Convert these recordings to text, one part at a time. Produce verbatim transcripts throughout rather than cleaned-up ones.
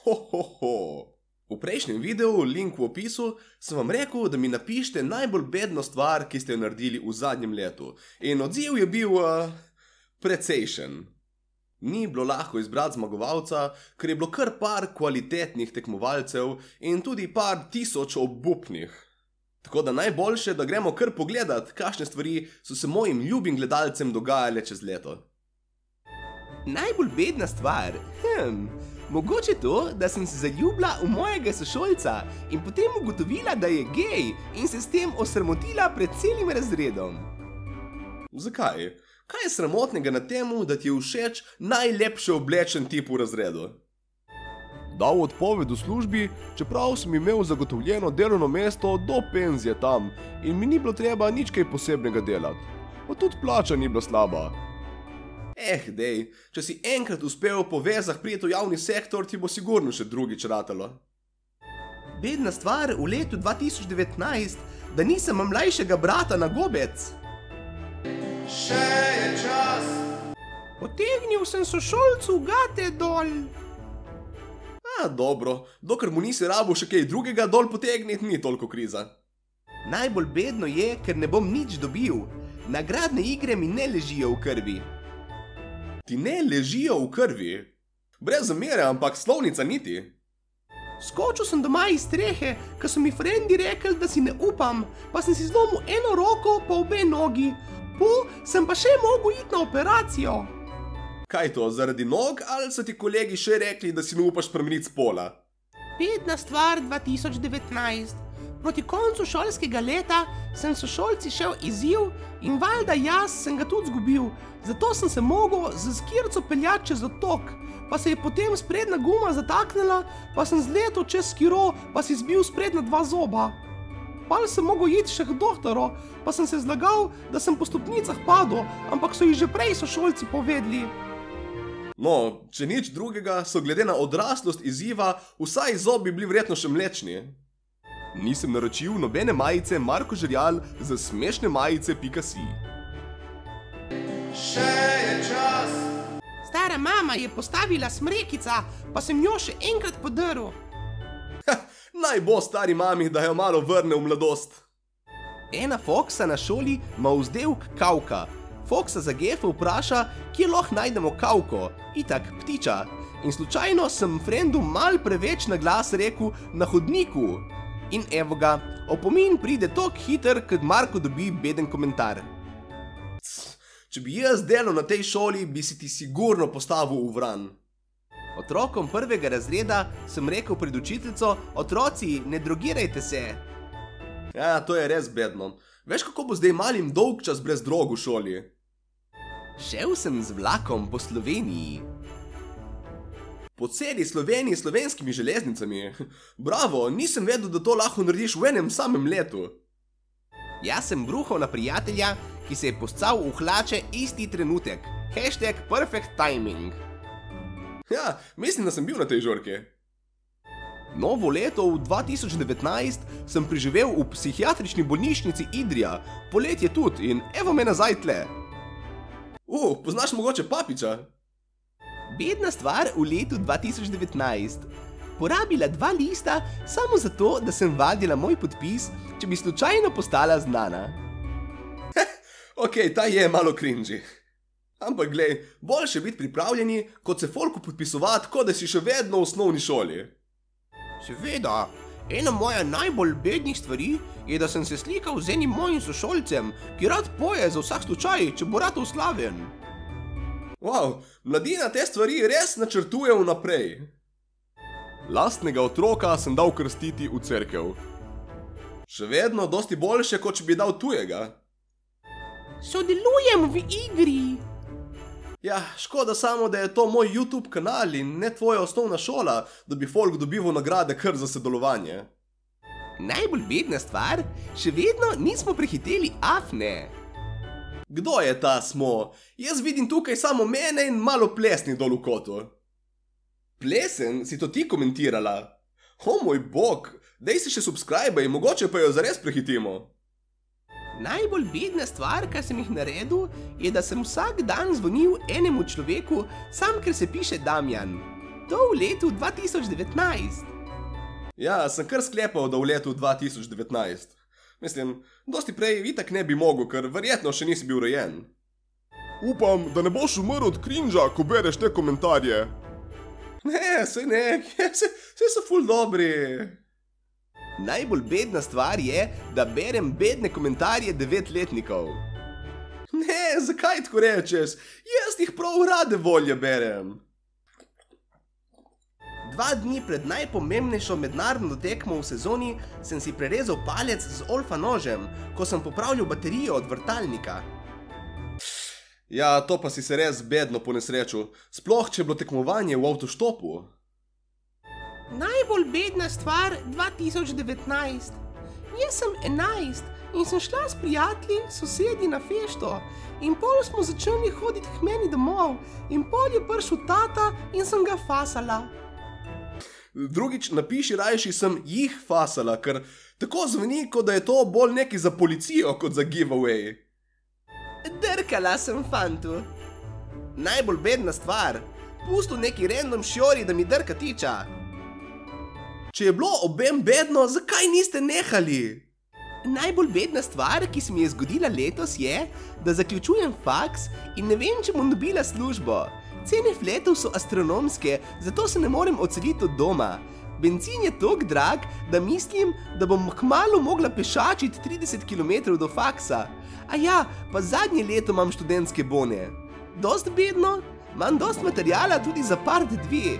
Ho, ho, ho. V prejšnjem videu, link v opisu, sem vam rekel, da mi napišete najbolj bedno stvar, ki ste jo naredili v zadnjem letu. In odziv je bil uh, precejšen. Ni bilo lahko izbrati zmagovalca, ker je bilo kar par kvalitetnih tekmovalcev in tudi par tisoč obupnih. Tako da najboljše, da gremo kar pogledat, kakšne stvari so se mojim ljubim gledalcem dogajale čez leto. Najbolj bedna stvar? Hm, mogoče to, da sem se zaljubila v mojega sošolca in potem ugotovila, da je gej in se s tem osramotila pred celim razredom. Zakaj? Kaj je sramotnega na temu, da ti je všeč najlepše oblečen tip v razredu? Dal odpoved v službi, čeprav sem imel zagotovljeno delovno mesto do penzije tam in mi ni bilo treba nič kaj posebnega delati. Pa tudi plača ni bila slaba. Eh, dej, če si enkrat uspel po vezah priti v javni sektor, ti bo sigurno še drugič ratalo. Bedna stvar v letu dva tisoč devetnajst, da nisem mlajšega brata na gobec. Še je čas. Potegnil sem sošolcu gate dol. A, dobro, dokler mu nisi rabil še kaj drugega dol potegniti, ni toliko kriza. Najbolj bedno je, ker ne bom nič dobil. Nagradne igre mi ne ležijo v krvi. Ti ne ležijo v krvi? Brez zamere, ampak slovnica niti. Skočil sem doma iz strehe, ko so mi frendi rekli, da si ne upam, pa sem si zlomil eno roko pa obe nogi. Po sem pa še mogel iti na operacijo. Kaj to, zaradi nog ali so ti kolegi še rekli, da si ne upaš spremeniti spola? Bedna stvar dva tisoč devetnajst. Proti koncu šolskega leta sem sošolci šel izziv in valjda jaz sem ga tudi zgubil. Zato sem se mogel z skirco peljati čez otok, pa se je potem sprednja guma zataknila, pa sem zletel čez skiro, pa si zbil sprednja dva zoba. Pal sem mogel iti še k doktoru, pa sem se zlagal, da sem po stopnicah padel, ampak so jih že prej sošolci povedali. No, če nič drugega, so glede na odraslost izziva vsaj zobi bili verjetno še mlečni. Nisem naročil nobene majice Marko Žerjal za smešne majice pika si. Še je čas. Stara mama je postavila smrekica, pa sem jo še enkrat podrl. Naj bo stari mami, da jo malo vrne v mladost. Ena foksa na šoli ima vzdevk kavka. Foksa za gefe vpraša, kje lahko najdemo kavko, itak ptiča. In slučajno sem frendu mal preveč na glas rekel na hodniku. In evo ga, opomin pride tok hiter, kad Marko dobi beden komentar. Če bi jaz delal na tej šoli, bi si ti sigurno postavil v vran. Otrokom prvega razreda sem rekel pred učiteljico, otroci, ne drogirajte se. Ja, to je res bedno. Veš, kako bo zdaj malim dolg čas brez drog v šoli? Šel sem z vlakom po Sloveniji. Po celi Sloveniji s slovenskimi železnicami. Bravo, nisem vedel, da to lahko narediš v enem samem letu. Jaz sem bruhal na prijatelja, ki se je poscal v hlače isti trenutek. Hashtag perfect timing. Ja, mislim, da sem bil na tej žurki. Novo leto v dva tisoč devetnajst sem preživel v psihiatrični bolnišnici Idrija, poletje tudi in evo me nazaj tle. Uh, poznaš mogoče Papiča? Bedna stvar v letu dva tisoč devetnajst. Porabila dva lista samo zato, da sem vadila moj podpis, če bi slučajno postala znana. Ok, ta je malo cringy. Ampak glej, boljše biti pripravljeni, kot se folku podpisovati, kot da si še vedno v osnovni šoli. Seveda, ena moja najbolj bednih stvari je, da sem se slikal z enim mojim sošolcem, ki rad poje za vsak slučaj, če bo ratov slaven. Wow, mladina te stvari res načrtuje vnaprej. Lastnega otroka sem dal krstiti v cerkev. Še vedno dosti boljše, kot če bi dal tujega. Sodelujem v igri. Ja, škoda samo, da je to moj YouTube kanal in ne tvoja osnovna šola, da bi folk dobival nagrade kar za sodelovanje. Najbolj bedna stvar, še vedno nismo prehiteli Afne. Kdo je ta smo? Jaz vidim tukaj samo mene in malo plesni dol v kotu. Plesen, si to ti komentirala? O moj bog, dej si še subscribe in mogoče pa jo zares prehitimo. Najbolj bedna stvar, kar sem jih naredil, je, da sem vsak dan zvonil enemu človeku, sam ker se piše Damjan. to v letu dva tisoč devetnajst. Ja, sem kar sklepal, da v letu dva tisoč devetnajst. Mislim, dosti prej itak ne bi mogel, ker verjetno še nisi bil rojen. Upam, da ne boš umrl od krinža, ko bereš te komentarje. Ne, saj ne, vse so ful dobri. Najbolj bedna stvar je, da berem bedne komentarje devetletnikov. Ne, zakaj tako rečeš? Jaz jih prav rade volje berem. Dva dni pred najpomembnejšo mednarodno tekmo v sezoni sem si prerezal palec z olfa nožem, ko sem popravljal baterijo od vrtalnika. Ja, to pa si se res bedno ponesrečil, sploh če je bilo tekmovanje v avtoštopu. Najbolj bedna stvar dva tisoč devetnajst. Jaz sem enajst in sem šla s prijatelji, sosedi na fešto. In pol smo začeli hoditi k meni domov in pol je prišel tata in sem ga fasala. Drugič napiši rajši sem jih fasala, ker tako zveni, kot da je to bolj neki za policijo, kot za giveaway. Drkala sem fantu. Najbolj bedna stvar. Pustil neki random šjori, da mi drka tiča. Če je bilo obem bedno, zakaj niste nehali? Najbolj bedna stvar, ki se mi je zgodila letos je, da zaključujem faks in ne vem, če bom dobila službo. Cene fletov so astronomske, zato se ne morem odseliti od doma. Bencin je toliko drag, da mislim, da bom kmalu mogla pešačiti trideset kilometrov do faksa. A ja, pa zadnje leto imam študentske bone. Dost bedno, imam dost materijala tudi za part dve.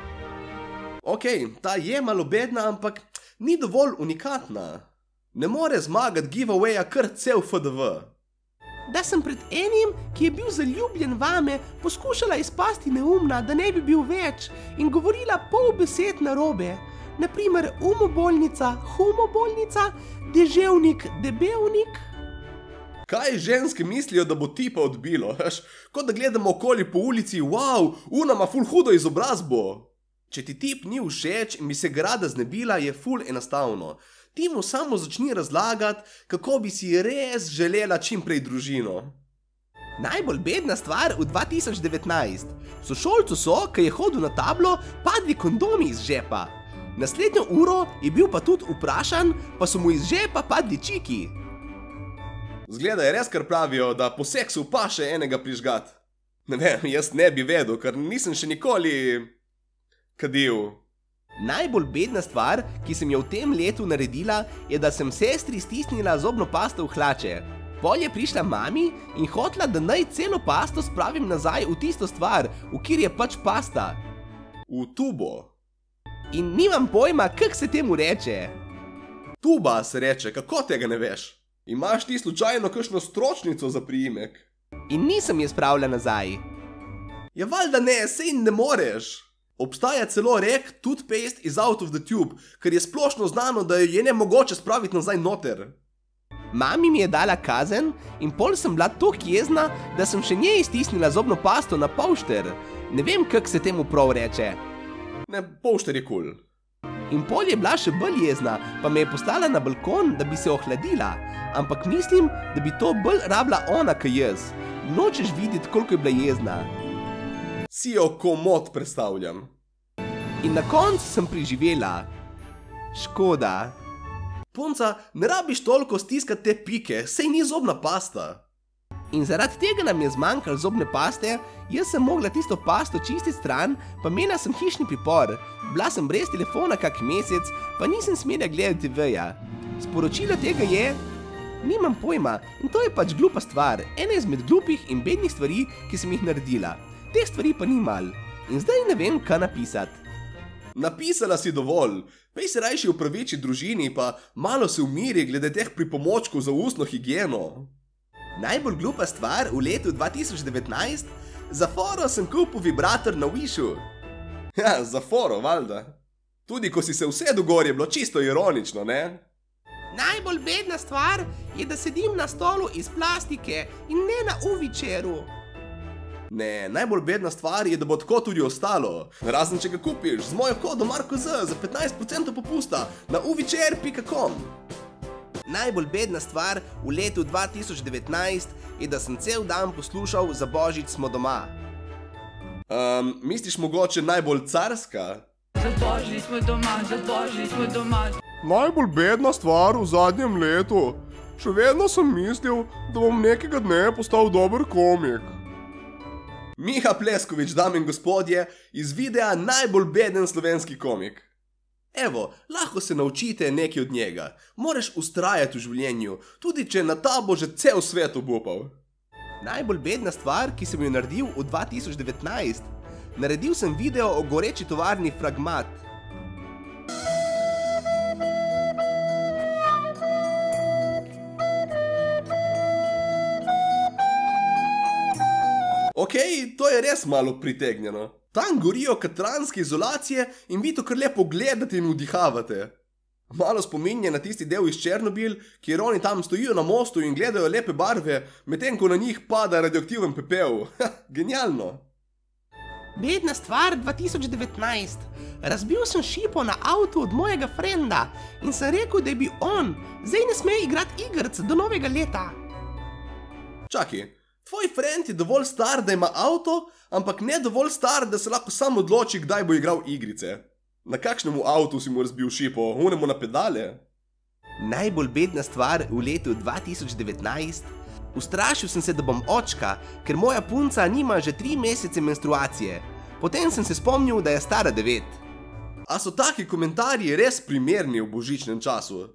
Ok, ta je malo bedna, ampak ni dovolj unikatna. Ne more zmagati giveawaya kar cel F D V. Da sem pred enim, ki je bil zaljubljen vame, poskušala izpasti neumna, da ne bi bil več in govorila pol besed narobe. Naprimer umobolnica, humobolnica, deževnik, debelnik. Kaj ženske mislijo, da bo tipa odbilo? Kot da gledamo okoli po ulici, wow, una ima ful hudo izobrazbo. Če ti tip ni všeč in bi se ga rada znebila, je ful enostavno. Ti mu samo začni razlagati, kako bi si res želela čim prej družino. Najbolj bedna stvar v dva tisoč devetnajst. Sošolcu so, ki je hodil na tablo, padli kondomi iz žepa. Naslednjo uro je bil pa tudi vprašan, pa so mu iz žepa padli čiki. Zgleda je res, kar pravijo, da po seksu paše enega prižgat. Ne vem, jaz ne bi vedel, ker nisem še nikoli kadil. Najbolj bedna stvar, ki sem jo v tem letu naredila, je, da sem sestri stisnila zobno pasto v hlače. Pol je prišla mami in hotela, da naj celo pasto spravim nazaj v tisto stvar, v kjer je pač pasta. V tubo. In nimam pojma, kak se temu reče. Tuba se reče, kako tega ne veš? Imaš ti slučajno kakšno stročnico za priimek? In nisem je spravila nazaj. Ja, valjda ne, sej ne moreš. Obstaja celo rek toothpaste is out of the tube, ker je splošno znano, da jo je nemogoče spraviti nazaj noter. Mami mi je dala kazen in pol sem bila toliko jezna, da sem še njej stisnila zobno pasto na polšter. Ne vem, kak se temu prav reče. Ne, polšter je kul. In pol je bila še bolj jezna, pa me je poslala na balkon, da bi se ohladila. Ampak mislim, da bi to bolj rabila ona, kaj jaz. Nočeš videti, koliko je bila jezna. Si jo komot predstavljam. In na koncu sem preživela. Škoda. Punca, ne rabiš toliko stiskati te pike, sej ni zobna pasta. In zaradi tega nam je zmanjkalo zobne paste, jaz sem mogla tisto pasto čistiti stran, pa imela sem hišni pripor. Bila sem brez telefona kak mesec, pa nisem smela gledati te veja. Sporočilo tega je, nimam pojma, in to je pač glupa stvar, ena izmed glupih in bednih stvari, ki sem jih naredila. Teh stvari pa ni mal. In zdaj ne vem, kaj napisati. Napisala si dovolj. Pej se rajši opraviči družini, pa malo se umiri glede teh pripomočkov za ustno higieno. Najbolj glupa stvar v letu dva tisoč devetnajst? Za foro sem kupil vibrator na Wishu. Ja, za foro, valjda. Tudi ko si se usedel gor, je bilo čisto ironično, ne? Najbolj bedna stvar je, da sedim na stolu iz plastike in ne na U V-čeru. Ne, najbolj bedna stvar je, da bo tako tudi ostalo. Razen če ga kupiš z mojo kodo Marko Z za petnajst procentov popusta na u v čer pika com. Najbolj bedna stvar v letu dva tisoč devetnajst je, da sem cel dan poslušal Za božič smo doma. Um, misliš mogoče najbolj carska? Za božji smo doma, za božji smo doma. Najbolj bedna stvar v zadnjem letu. Še vedno sem mislil, da bom nekega dne postal dober komik. Miha Pleskovič, dame in gospodje, iz videa Najbolj beden slovenski komik. Evo, lahko se naučite nekaj od njega. Moraš ustrajati v življenju, tudi če na ta bo že cel svet obupal. Najbolj bedna stvar, ki sem jo naredil v dva tisoč devetnajst. Naredil sem video o goreči tovarni Fragmat. Okej, to je res malo pritegnjeno. Tam gorijo katranske izolacije in vi to kar lepo gledate in vdihavate. Malo spominja na tisti del iz Černobil, kjer oni tam stojijo na mostu in gledajo lepe barve, medtem ko na njih pada radioaktiven pepel. Genialno. Bedna stvar dva tisoč devetnajst. Razbil sem šipo na avtu od mojega frenda in sem rekel, da je bil on. Zdaj ne sme igrati igrc do novega leta. Čakaj, tvoj frend je dovolj star, da ima avto, ampak ne dovolj star, da se lahko sam odloči, kdaj bo igral igrice. Na kakšnemu avtu si mu razbil šipo? Unemu na pedale? Najbolj bedna stvar v letu dva tisoč devetnajst. Ustrašil sem se, da bom očka, ker moja punca nima že tri mesece menstruacije. Potem sem se spomnil, da je stara devet. A so taki komentarji res primerni v božičnem času?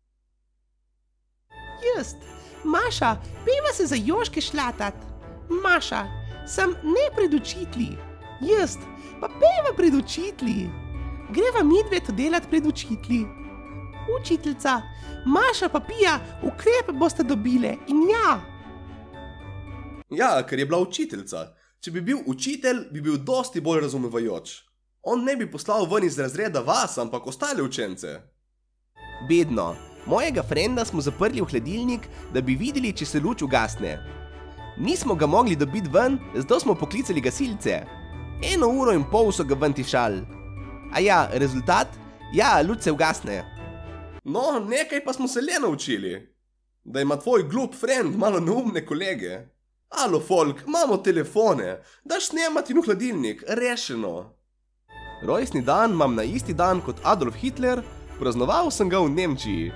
Just, Maša, peva se za Jožke šlatat. Maša, sem ne pred učitli. Just, pa peva pred učitli. Greva midve to delat pred učitli. Učiteljica, Maša pa Pija, ukrepe boste dobile in ja. Ja, ker je bila učiteljica. Če bi bil učitelj, bi bil dosti bolj razumevajoč. On ne bi poslal ven iz razreda vas, ampak ostale učence. Bedno. Mojega frenda smo zaprli v hladilnik, da bi videli, če se luč ugasne. Nismo ga mogli dobiti ven, zato smo poklicali gasilce. Eno uro in pol so ga ven tišali. A ja, rezultat? Ja, luč se ugasne. No, nekaj pa smo se le naučili. Da ima tvoj glup frend malo neumne kolege. Alo, folk, imamo telefone. Daš snemati in v hladilnik, rešeno. Rojstni dan imam na isti dan kot Adolf Hitler, praznoval sem ga v Nemčiji.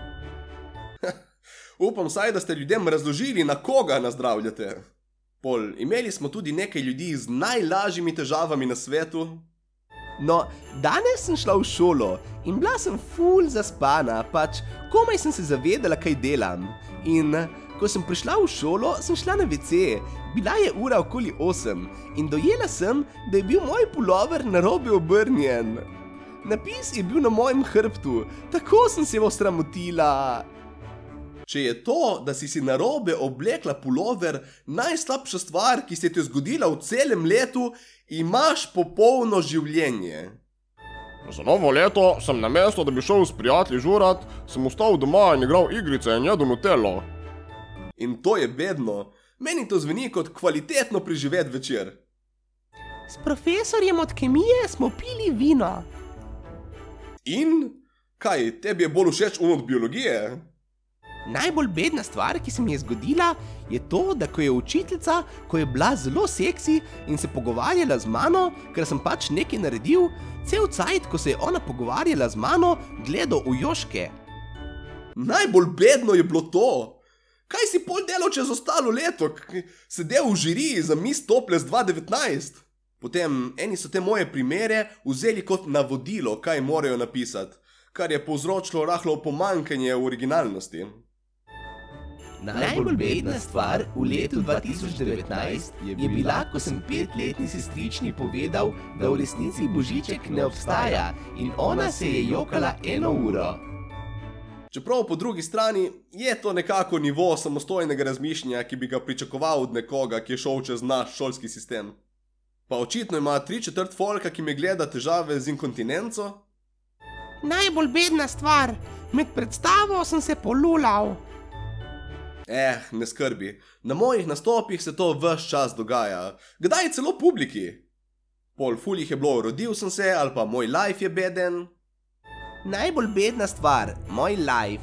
Upam saj, da ste ljudem razložili, na koga nazdravljate. Pol, imeli smo tudi nekaj ljudi z najlažjimi težavami na svetu. No, danes sem šla v šolo in bila sem ful zaspana, pač komaj sem se zavedala, kaj delam. In ko sem prišla v šolo, sem šla na ve ce. Bila je ura okoli osem in dojela sem, da je bil moj pulover narobe obrnjen. Napis je bil na mojem hrbtu, tako sem se osramotila. Če je to, da si si narobe oblekla pulover, najslabša stvar, ki se ti je zgodila v celem letu, imaš popolno življenje. Za novo leto sem namesto, da bi šel s prijatelji žurat, sem ostal doma in igral igrice in jedel Nutello. In to je bedno. Meni to zveni kot kvalitetno preživet večer. S profesorjem od kemije smo pili vino. In? Kaj, tebi je bolj všeč un od biologije? Najbolj bedna stvar, ki se mi je zgodila, je to, da ko je učiteljica, ko je bila zelo seksi in se pogovarjala z mano, ker sem pač nekaj naredil, cel cajt, ko se je ona pogovarjala z mano, gledal v Jožke. Najbolj bedno je bilo to. Kaj si pol delal čez ostalo leto? Sedel v žiriji za Miss Topless dva devetnajst? Potem eni so te moje primere vzeli kot navodilo, kaj morajo napisati, kar je povzročilo rahlo pomanjkanje originalnosti. Najbolj bedna stvar v letu dva tisoč devetnajst je bila, ko sem petletni sestrični povedal, da v resnici Božiček ne obstaja in ona se je jokala eno uro. Čeprav po drugi strani je to nekako nivo samostojnega razmišljanja, ki bi ga pričakoval od nekoga, ki je šel čez naš šolski sistem. Pa očitno ima tri četrt folka, ki me gleda težave z inkontinenco. Najbolj bedna stvar. Med predstavo sem se polulal. Eh, ne skrbi. Na mojih nastopih se to ves čas dogaja. Kdaj celo publiki? Pol ful jih je bilo, rodil sem se, ali pa moj life je beden. Najbolj bedna stvar, moj life.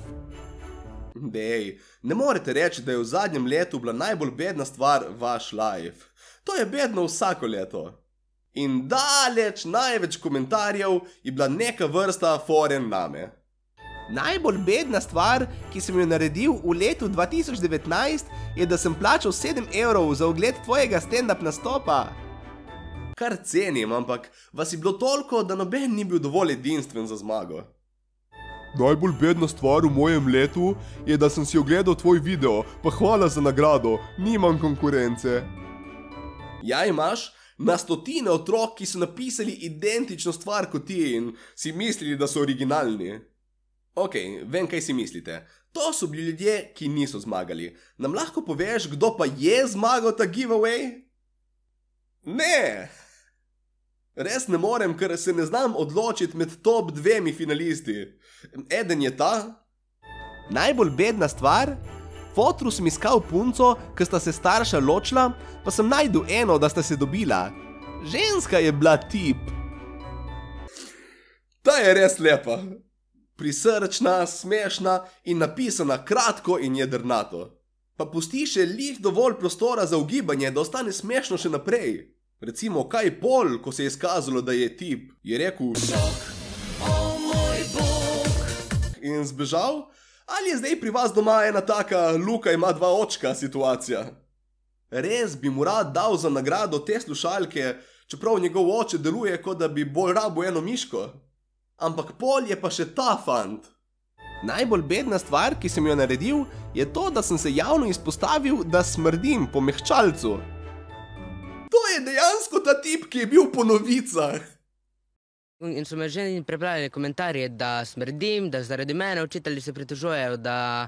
Dej, ne morete reči, da je v zadnjem letu bila najbolj bedna stvar vaš life. To je bedno vsako leto. In daleč največ komentarjev je bila neka vrsta foren name. Najbolj bedna stvar, ki sem jo naredil v letu dva tisoč devetnajst, je, da sem plačal sedem evrov za ogled tvojega stand-up nastopa. Kar cenim, ampak vas je bilo toliko, da noben ni bil dovolj edinstven za zmago. Najbolj bedna stvar v mojem letu je, da sem si ogledal tvoj video, pa hvala za nagrado, nimam konkurence. Ja, imaš na stotine otrok, ki so napisali identično stvar kot ti in si mislili, da so originalni. Ok, vem, kaj si mislite. To so bili ljudje, ki niso zmagali. Nam lahko poveš, kdo pa je zmagal ta giveaway? Ne! Res ne morem, ker se ne znam odločiti med top dvemi finalisti. Eden je ta. Najbolj bedna stvar? Fotru sem iskal punco, ker sta se starša ločila, pa sem najdel eno, da sta se dobila. Ženska je bila tip. Ta je res lepa. Prisrčna, smešna in napisana kratko in jedrnato. Pa pusti še lih dovolj prostora za ugibanje, da ostane smešno še naprej. Recimo, kaj Pol, ko se je izkazalo, da je tip, je rekel šok, o moj bog, in zbežal? Ali je zdaj pri vas doma ena taka Luka ima dva očka situacija? Res bi mu rad dal za nagrado te slušalke, čeprav njegov oče deluje, kot da bi bolj rabo eno miško. Ampak Pol je pa še ta fant. Najbolj bedna stvar, ki sem jo naredil, je to, da sem se javno izpostavil, da smrdim po mehčalcu. To je dejansko ta tip, ki je bil po novicah. In so me že prepravili komentarje, da smrdim, da zaradi mene učitelji se pritožujejo, da,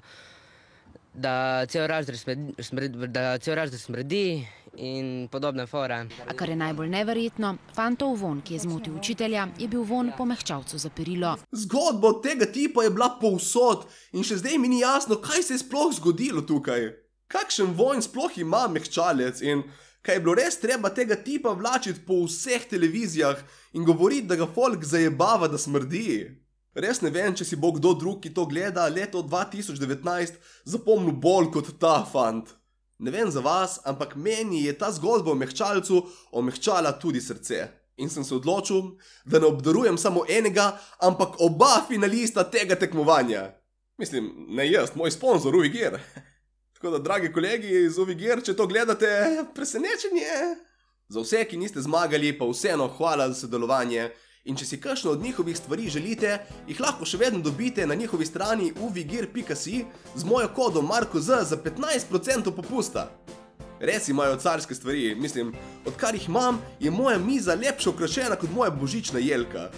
da cel razred smrdi, da cel razred smrdi in podobne fore. A kar je najbolj neverjetno, fantov von, ki je zmotil učitelja, je bil von po mehčalcu za perilo. Zgodba od tega tipa je bila povsod in še zdaj mi ni jasno, kaj se je sploh zgodilo tukaj. Kakšen von sploh ima mehčalec in kaj je bilo res treba tega tipa vlačiti po vseh televizijah in govoriti, da ga folk zajebava, da smrdi. Res ne vem, če si bo kdo drug, ki to gleda leto dva tisoč devetnajst, zapomnil bolj kot ta fant. Ne vem za vas, ampak meni je ta zgodba o mehčalcu omehčala tudi srce. In sem se odločil, da ne obdarujem samo enega, ampak oba finalista tega tekmovanja. Mislim, ne jaz, moj sponzor, Uvi Gear. Tako da, dragi kolegi iz Uvi Gear, če to gledate, presenečenje. Za vse, ki niste zmagali, pa vseeno hvala za sodelovanje. In če si kakšno od njihovih stvari želite, jih lahko še vedno dobite na njihovi strani uvigear pika si z mojo kodo Marko Z za petnajst procentov popusta. Res imajo carske stvari, mislim, odkar jih imam, je moja miza lepše okrašena kot moja božična jelka.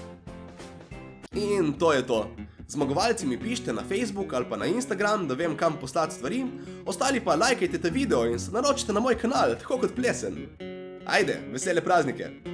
In to je to. Zmagovalci mi pišite na Facebook ali pa na Instagram, da vem, kam poslati stvari, ostali pa lajkajte ta video in se naročite na moj kanal, tako kot Plesen. Ajde, vesele praznike!